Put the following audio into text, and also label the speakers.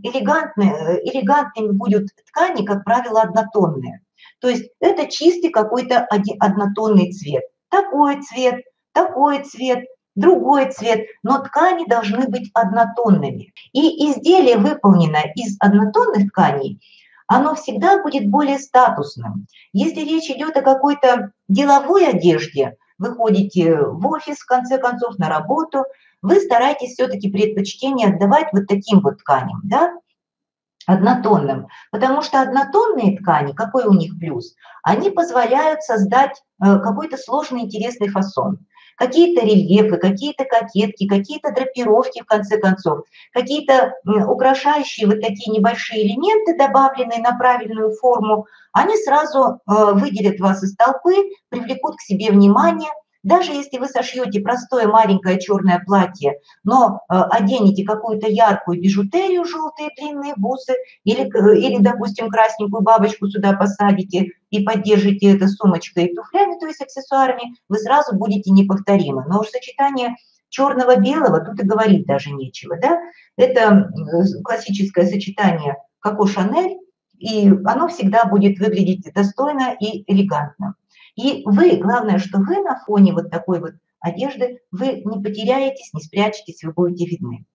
Speaker 1: элегантными будут ткани, как правило, однотонные. То есть это чистый какой-то однотонный цвет. Такой цвет, другой цвет, но ткани должны быть однотонными. И изделие, выполненное из однотонных тканей, оно всегда будет более статусным. Если речь идет о какой-то деловой одежде, вы ходите в офис, в конце концов, на работу, вы стараетесь все-таки предпочтение отдавать вот таким вот тканям, да, однотонным, потому что однотонные ткани, какой у них плюс? Они позволяют создать какой-то сложный интересный фасон. Какие-то рельефы, какие-то кокетки, какие-то драпировки, в конце концов, какие-то украшающие вот такие небольшие элементы, добавленные на правильную форму, они сразу выделят вас из толпы, привлекут к себе внимание. Даже если вы сошьете простое маленькое черное платье, но оденете какую-то яркую бижутерию, желтые длинные бусы, или, допустим, красненькую бабочку сюда посадите и поддержите это сумочкой и туфлями, то есть аксессуарами, вы сразу будете неповторимы. Но уж сочетание черного-белого тут и говорить даже нечего. Да? Это классическое сочетание Коко Шанель, и оно всегда будет выглядеть достойно и элегантно. И вы, главное, что вы на фоне вот такой вот одежды, вы не потеряетесь, не спрячетесь, вы будете видны.